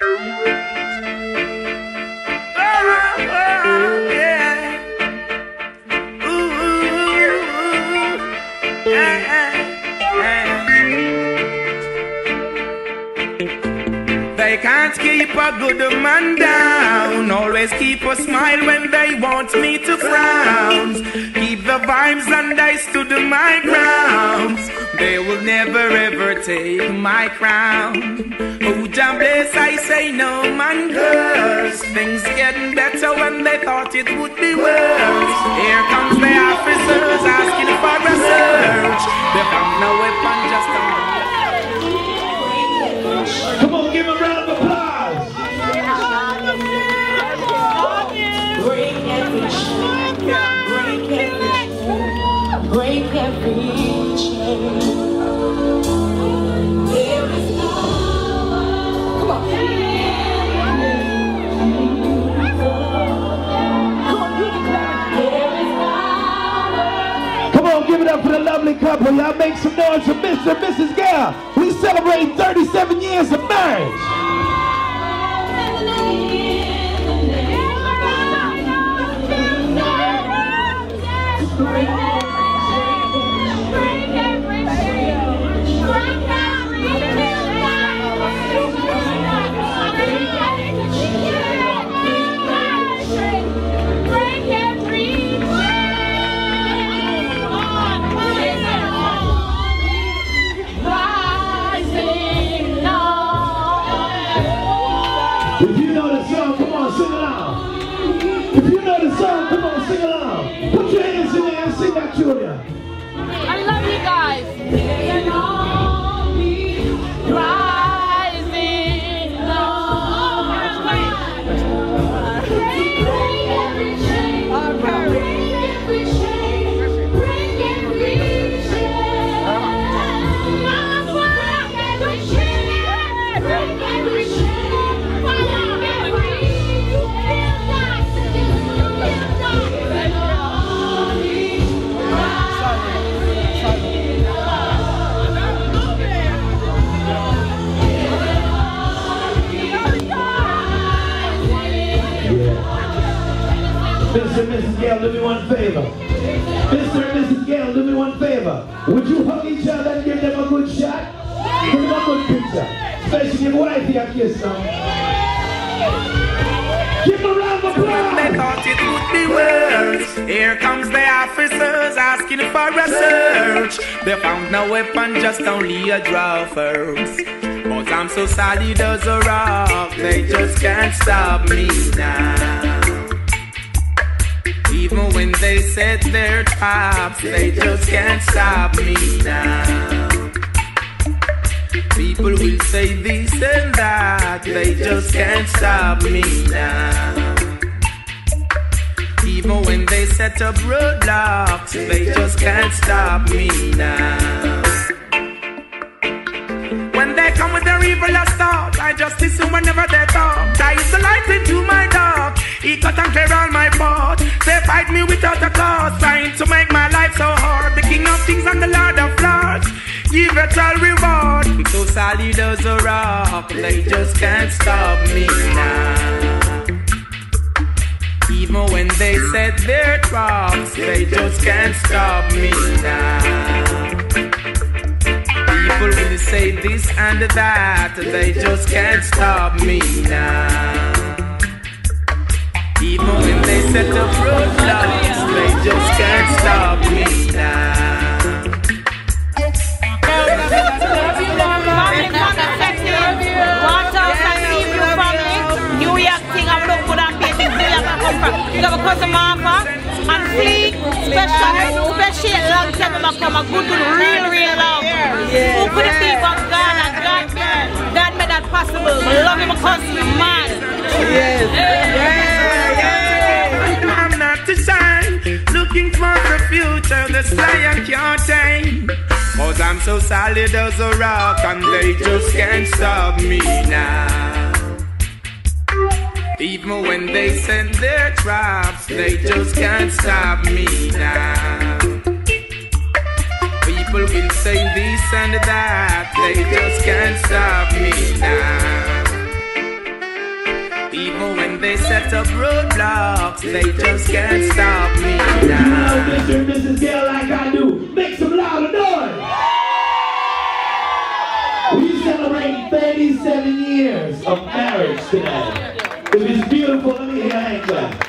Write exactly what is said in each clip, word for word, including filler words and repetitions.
They can't keep a good man down. Always keep a smile when they want me to frown. Keep the vibes and I stood my ground. They will never ever take my crown. Oh, Jah bless, I say no man curse. Things getting better when they thought it would be worse. Here comes the officers asking for a search. They found no weapon, just a... Come on, give a round of applause. Break every chain, break every chain, break every chain. There is power. Come on. Come on, give it up for the lovely couple. Y'all make some noise for Mister and Missus Gale. We celebrate thirty-seven years of marriage. If you know the song, come on, sing along. If you know the song, come on, sing along. Put your hands in there and sing that, Julia. I love you guys. Rising up. Break every chain. Break every chain. Break every chain. Break every chain. Mister and Missus Gale, do me one favor. Mister and Missus Gale, do me one favor. Would you hug each other and give them a good shot? Give them a good picture. Especially your wife here, kiss them. Give them a round of applause. They thought it would be worse. Here comes the officers asking for a search. They found no weapon, just only a draw first. But I'm so solid as a rock, they just can't stop me now. Even when they set their traps, they just can't stop me now. People will say this and that, they just can't stop me now. Even when they set up roadblocks, they just can't stop me now. When they come with their evil thoughts, I just listen whenever they talk. I is the light into my dark. He cut and clear all my path. They fight me without a cause, trying to make my life so hard. The King of Kings and the Lord of Lords, give it all reward. I'm so solid as a rock, they just can't stop me now. Even when they set their traps, they just can't stop me now. People will say this and that, they just can't stop me now. Even when they set up roadblocks, they just can't stop me now. New York thing, I look good and basic thing I come from. You have a cousin Martha and Fleek, special, special long time I come a good, good, real, real love. Who could it be but God and God, God made that possible. I love him, my cousin, man. Yes. I'm not to shine, looking for the future, the sky I can't tame. Cause I'm so solid as a rock and they just can't stop me now. Even when they send their traps, they just can't stop me now. People will say this and that, they just can't stop me now. Even when they set up roadblocks, they just can't stop me If you now. love Mister and Missus Gale like I do, make some louder noise. We celebrate thirty-seven years of marriage today. If it's beautiful, let me hear a hand clap.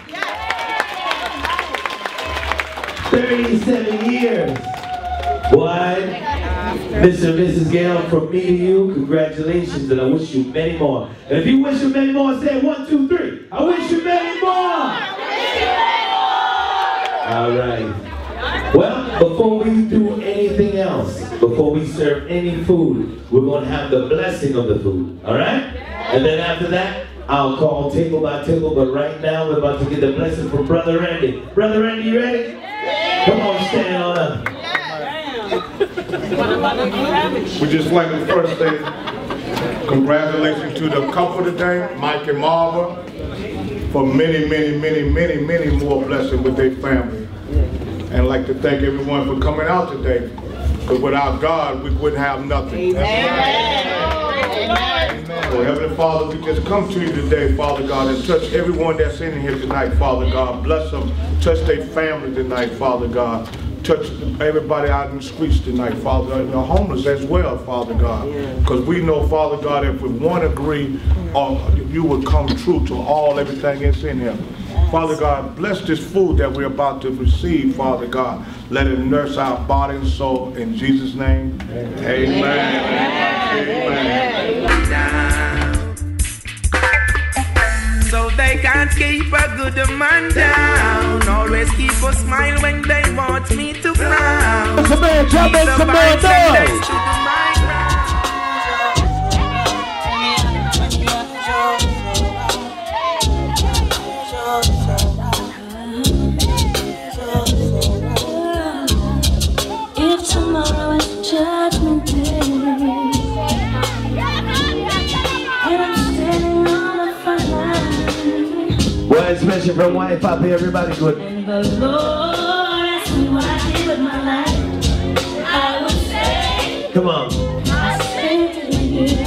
thirty-seven years. Boy, Mister and Missus Gale, from me to you, congratulations, and I wish you many more. And if you wish you many more, say one, two, three. I wish you many more. All right. Well, before we do anything else, before we serve any food, we're going to have the blessing of the food. All right? And then after that, I'll call table by table. But right now, we're about to get the blessing from Brother Randy. Brother Randy, you ready? Come on, stand on up. We just like to first say congratulations to the couple today, Mike and Marva, for many, many, many, many, many more blessings with their family. And I'd like to thank everyone for coming out today, because without God, we wouldn't have nothing. So Heavenly Father, we just come to you today, Father God, and touch everyone that's in here tonight, Father God. Bless them, touch their family tonight, Father God. Touch everybody out in the streets tonight, Father, and the homeless as well, Father God. Because we know, Father God, if we want to agree, uh, you will come true to all, everything that's in here. Father God, bless this food that we're about to receive, Father God. Let it nurse our body and soul. In Jesus' name, amen. Amen. Amen. Down. So they can't keep a good man down. Always keep a smile when they want me to frown. Some man, jump in, some man, noise. If tomorrow is judgment day, and I'm standing on the front line, Well, especially from White Poppy, everybody good. and the Lord asked me what I did with my life, I would say, Come on. I spent it here.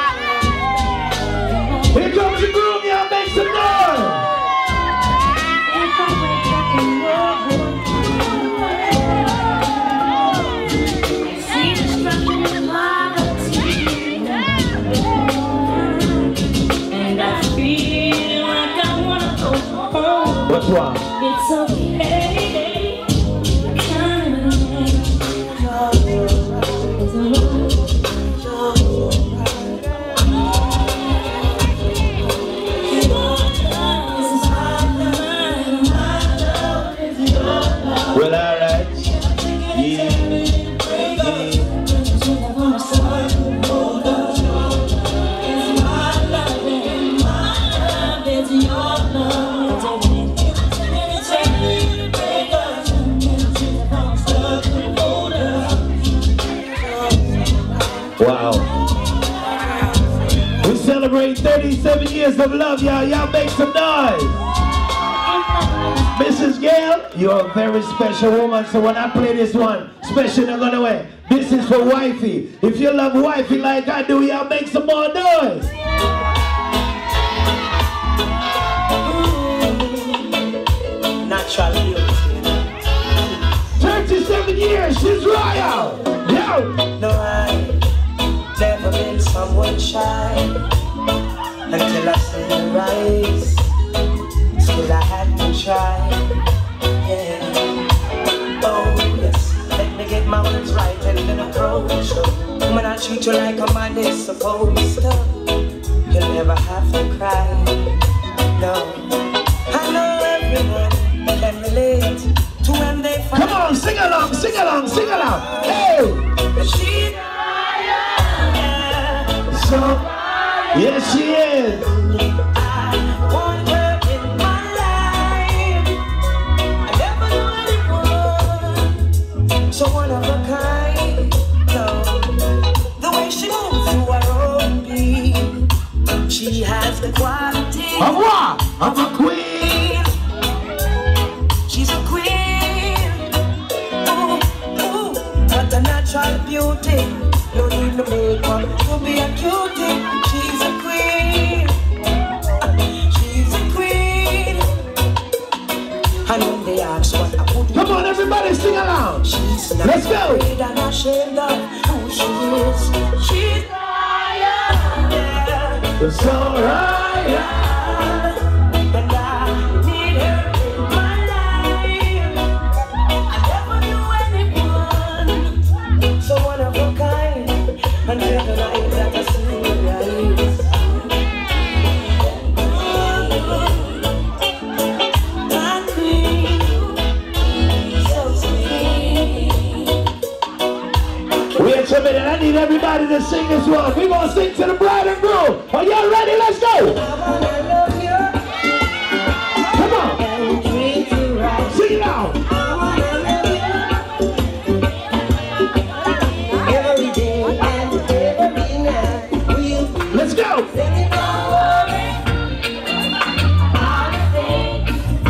Here comes the groove, y'all make some noise. If I wake up and walk, see destruction and poverty, and I feel like I wanna go home. What's wrong? It's okay. Come Well, all right. Yeah. Wow. We celebrate thirty-seven years of love, y'all. Y'all make some noise. Missus Gale, you're a very special woman, so when I play this one, special not gonna way. This is for wifey. If you love wifey like I do, y'all make some more noise. Natural beauty. thirty-seven years, she's royal. Yo! No, I never been someone shy until I see the rise. Still I had to try. Yeah. Oh yes, let me get my words right and then approach. When I treat you like a man is supposed to, you'll never have to cry. No, I know everyone can relate to when they find. Come on, sing along, sing along, sing along. Hey! She, So, yes, she is. I want her in my life. I never knew anyone so one of a kind. No, the way she moves through her own beat, she has the quality Of what? Of a queen. She's a queen. Ooh, ooh, what a natural beauty. No need no makeup to be a cutie. She's a queen. Sing along. She's not Let's go. afraid and ashamed of who she is. She's higher. Yeah. It's alright. And I need her in my life. I never knew anyone so one of a kind until the night that I see her eyes. My queen, so sweet. Wait a minute, I need everybody to sing this one. We're gonna sing to the bride and groom. Are y'all ready? Let's go. I wanna love you Come on. and treat you right. Sing it out. I wanna love you every day and every night. We'll be Let's go. singing, don't worry, all the things.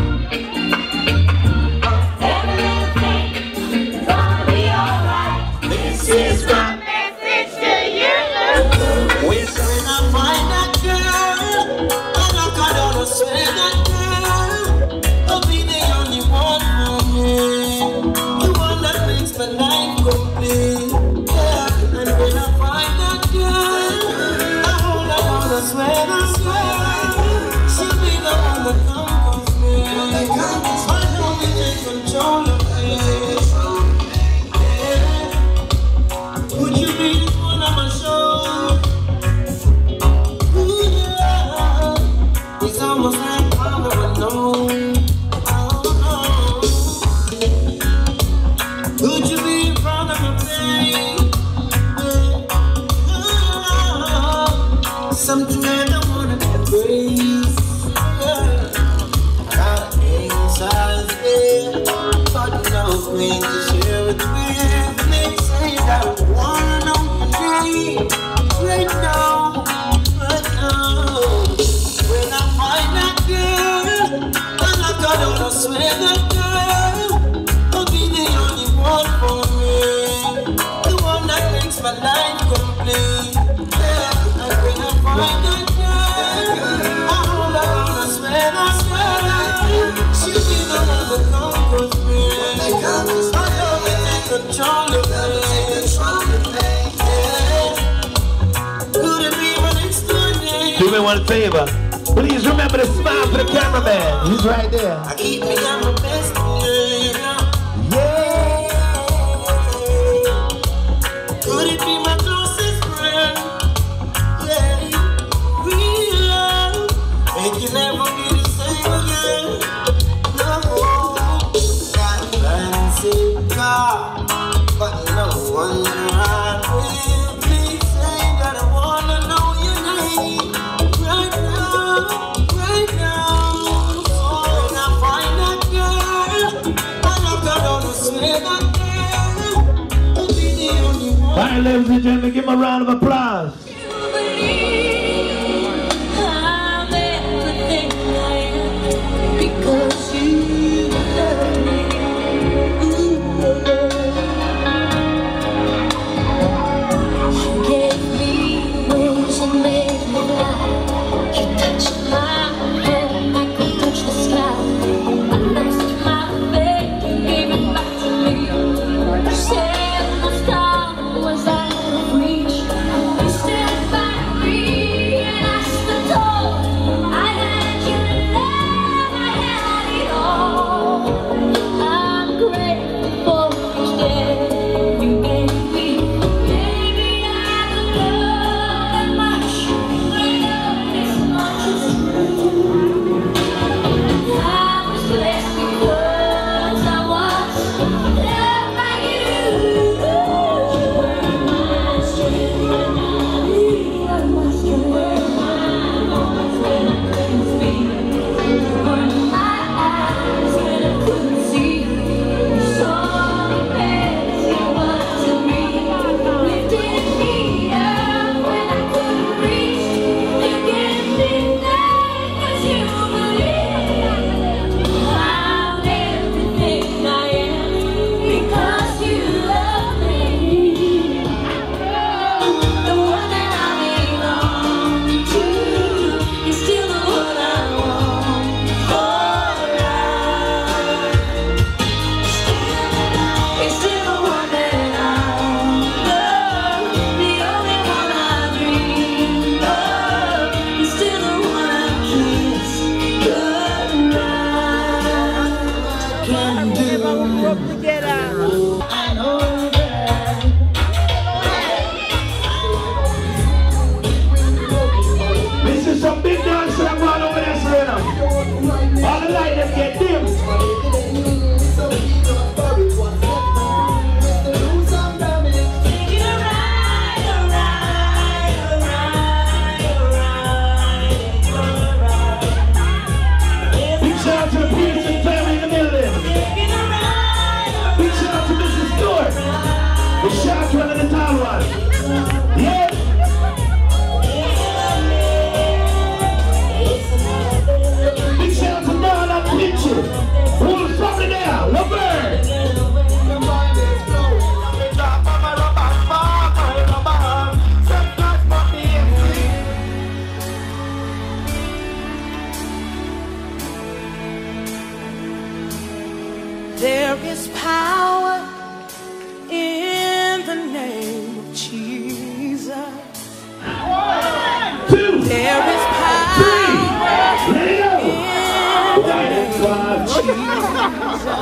Every little thing is gonna be alright. This is my Message to you. When I find that girl, and I gotta swear that girl, I'll be the only one for me. The one that makes my life complete. Yeah. And when I find that girl, I hold her down, I swear, I swear, she'll be the one that conquers me. I know we take control of me. Yeah. Would you be the one on my show? Ooh, yeah. It's almost like I never know. Oh, no. Would you be proud of my face? Yeah. Something that I wanna embrace. Yeah. Got inside there, but no way to share it with me. Say that I wanna know your name right now, right now. When I find that girl, and I gotta swear that girl will be the only one for me, the one that makes my life complete. Yeah. And when I find that girl, I hold her on, I swear, I swear, she'll be the one that conquers me. I know we take control of me. Yeah. Could it be my next door name? Do me one favor. Please remember to smile for the cameraman. He's right there. I keep me on my best behavior. Yeah. Could it be my closest friend? Yeah, real love. It can never be the same again. No, got a fancy car, but no one around with me. Say that I wanna know your name right now, right now. So when I find that girl, I knock her down and swear that girl will be the only one. All right, ladies and gentlemen, give him a round of applause. I'm everything I am because you love me. You gave me wings and made me fly. You touched my hand, I could touch the sky. I lost my faith, you gave it back to me. You said my star was out of reach. You stood by me and I stood tall. I had you to love, I had it all.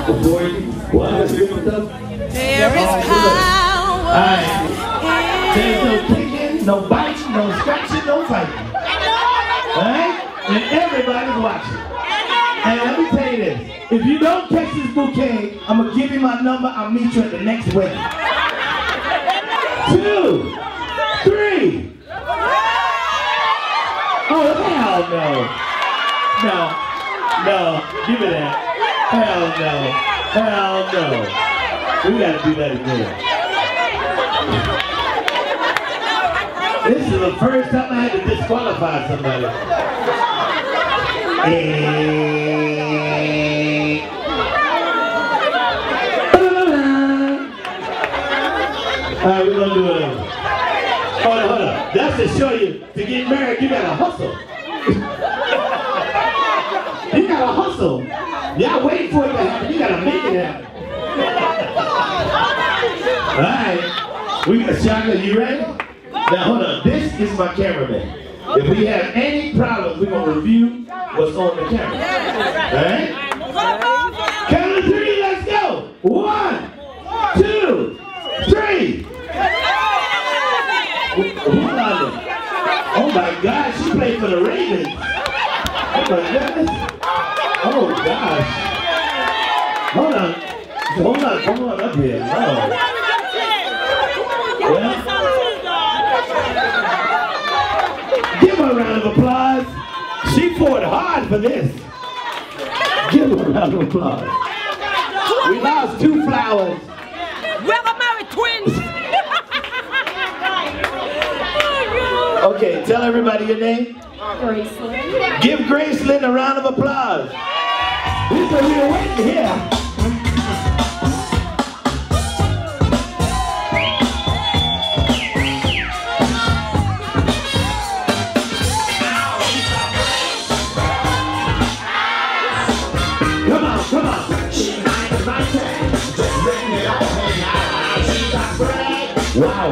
Before you, what? Let's do it up. There is power. All right. There's no kicking, no biting, no scratching, no fighting. All right? And everybody's watching. And let me tell you this. If you don't catch this bouquet, I'm going to give you my number. I'll meet you at the next wedding. Two. Three. Oh, hell no. No. No. Give me that. Hell no. Hell no. We got to do that again. This is the first time I had to disqualify somebody. Hey. All right, we're going to do it over. Hold on, hold on. That's to show you, to get married, you got to hustle. You got to hustle. Y'all wait for it to happen. You got to make it happen. All right. We got Shaka, you ready? Now, hold on. This is my cameraman. If we have any problems, we're going to review what's on the camera. All right? Count to three, let's go. One, two, three. Oh my God, she played for the Ravens. Oh my goodness. Oh gosh. Hold on. Hold on, come on up here. Oh. Well, give her a round of applause. She fought hard for this. Give her a round of applause. We lost two flowers. We're the married twins. Okay, tell everybody your name. Gracelyn. Give Gracelyn a round of applause. This is what we were waiting here. Come on, come on. Wow.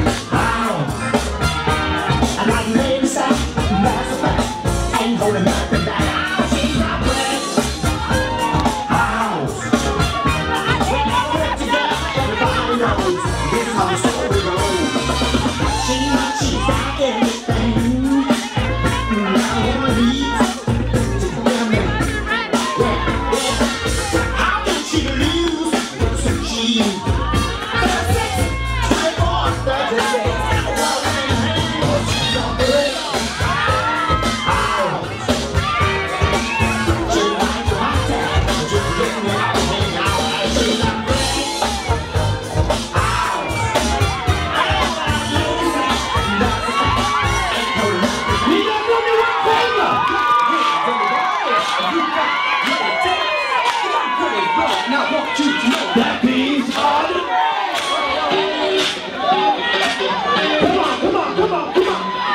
That means on. Come on, come on, come on, come on.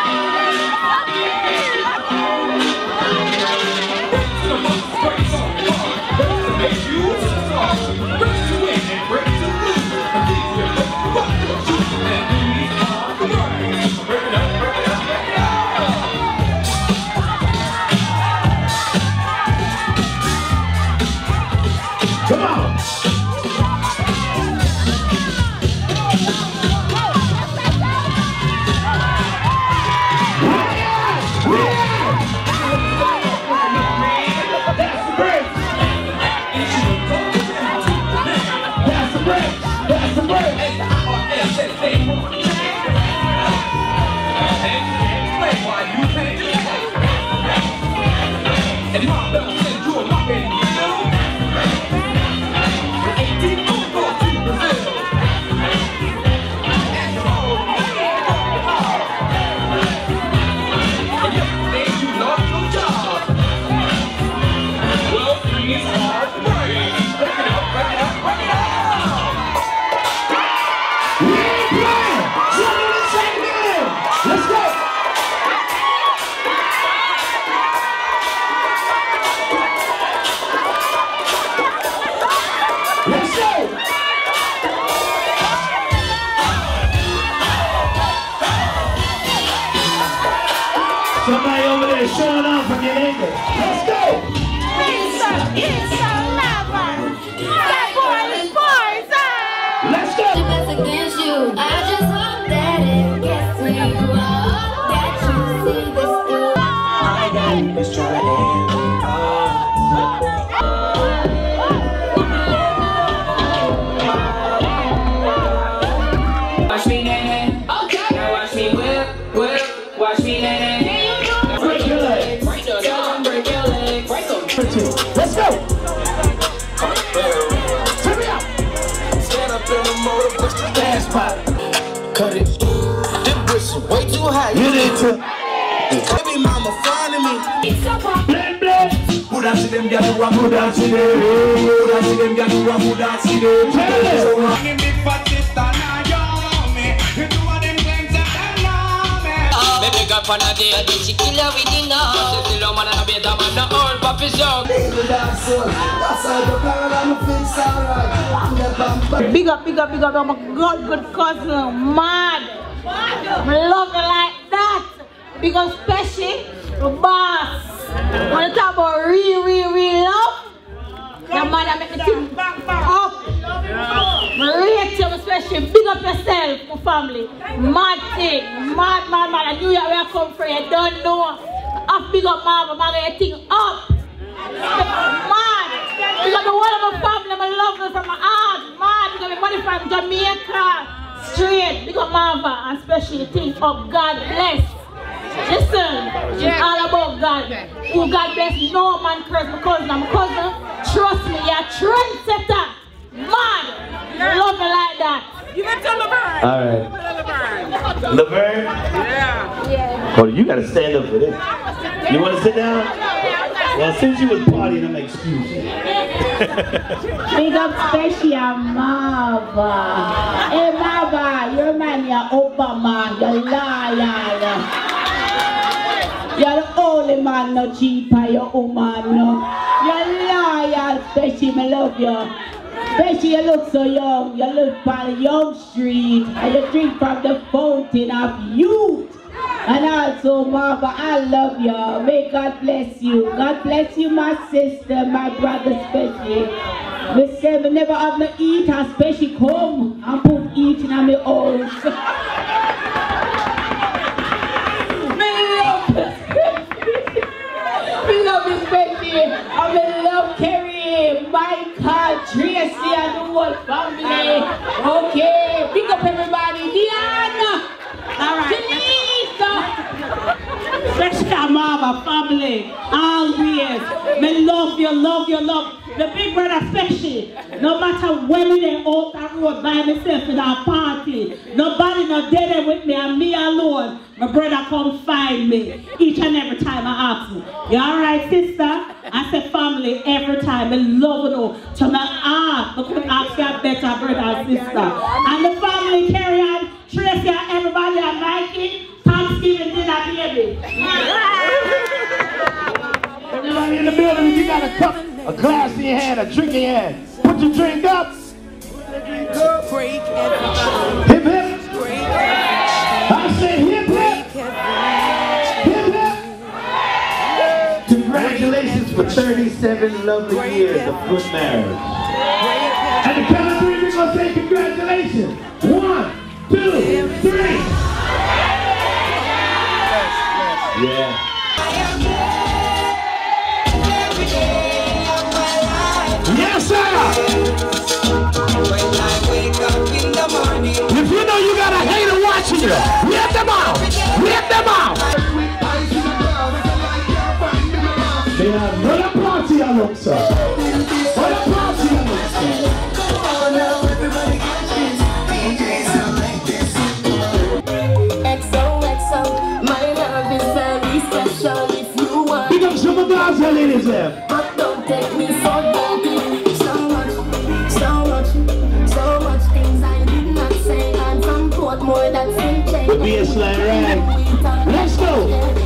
Come on. Somebody over there showing off from your neighbor. Let's go! It's a, it's a lover. Watch me, nene. Break your leg. Break your leg. Break your leg. Break them. Let's go. Turn me out. Stand up in the motor, push the gas pipe. Cut it. This bush is way too high. You need to. Baby mama finding me. Blend, blend. Who dance to them, girl, who rock, who dance to them. Who dance to them, girl, who rock, who dance to them. Tell them. Running big fat sister, now you know me. You do what them things that I know me. Baby girl on a day, she kill her with the now. She still a man and a better man, the old puppy show. Big up, big up, big up, I'm a good, good cousin, mad. I love you like that. Big up special, the boss. When you talk about real, real, real love, the man that make me think up. I rate you, especially big up yourself, my family. Mad thing, mad, mad, mad. I knew you where I come from, you don't know. I big up mama, man, I think up. Mad. Because the whole of my family, I love them from my heart. Mad. Because my money from Jamaica. Straight. Big up Marva. And especially think of God bless. Listen. It's all about God. Who God bless. No man curse my cousin. My cousin. Trust me. You're a trendsetter. Mad. I love you like that. You can tell Laverne. All right. Laverne. Laverne? Yeah. Yeah. Oh, you gotta stand up for this. You wanna sit down? Well, since you was partying, I'm gonna excuse you. Big up special Marva. Hey Marva, you're man, you're Obama, you're loyal. You're the only man no cheaper, you're woman no. You're loyal, special, I love you. Especially you look so young, you look on the young street, and you drink from the fountain of youth. And also, Marva, I love you. May God bless you. God bless you, my sister, my brother, especially. We say we never have no eat, especially come and put eating on my house. Me love Me love you, especially. And me love Kerry, Michael, Tracy, and the whole family. Okay, pick up everybody. Diana. All right. Special Marva family, always. Me love you, love you, love. The big brother special. No matter when they out that road by myself in our party, nobody no dead with me and me alone. My brother come find me each and every time I ask him. You alright, sister? I say family every time. I love you. To my heart, I could ask you better brother and sister. And the family carry on, Tracy and everybody and Mikey. Thanksgiving dinner, baby. Everybody in the building, you got a cup, a glass in your hand, a drink in your hand. Put your drink up. Break Hip hip. I say hip hip. Hip hip. Congratulations for thirty-seven lovely years of good marriage. And the count of three, we're going to say congratulations. One, two, three. Yeah. Yes, sir. When I wake up in the morning. If you know you got a hater watching you, let them out. Let them out. Yeah, what a party I look, sir. What a party I look, sir. Come on now, everybody get this. D Js are like this. X O X O, my love is very special if you want. Pick up some of the guys, ladies there. But don't take me for granted. So much, so much, so much things I did not say. And from Portmore that's in change. The B S line right. Let's go.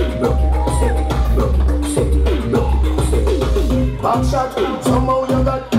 Back shot, somehow you got